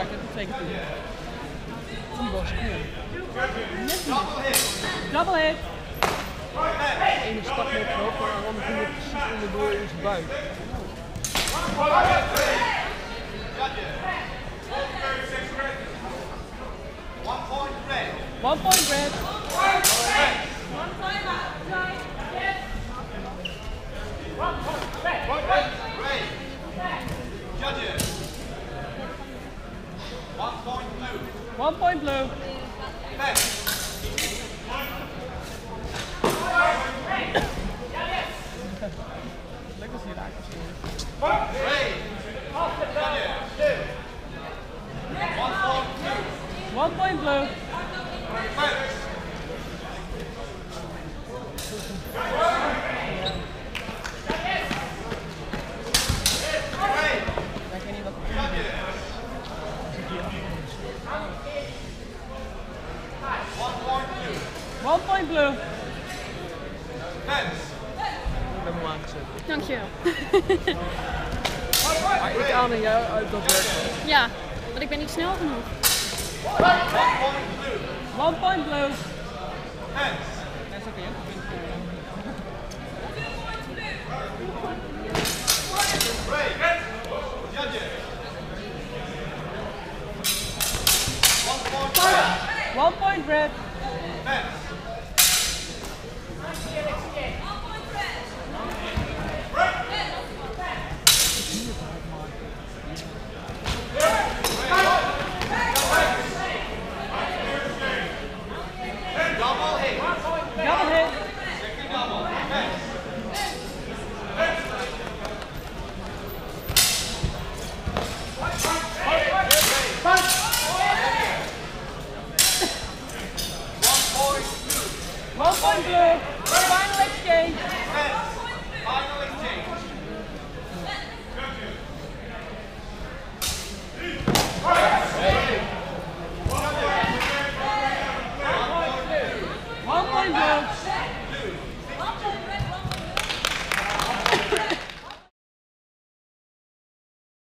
ik heb er 2 keer toe. Die was cool. Net niet. Double hit. De ene stak met hoog, maar de andere ging precies onderdoor in zijn buik. One point red. Judges. 1 point blue. 1 point blue. Lekker als hij raakt misschien. 1 point blue. Ik weet niet wat het is. 1 point blue. Ik ben hem aangezet. Dankjewel. Maar ik aan en jij uit dat werk. Ja, want ik ben niet snel genoeg. 1 point blue. Dat is oké. One point red. Double hit. One point blue. Final exchange. Final exchange.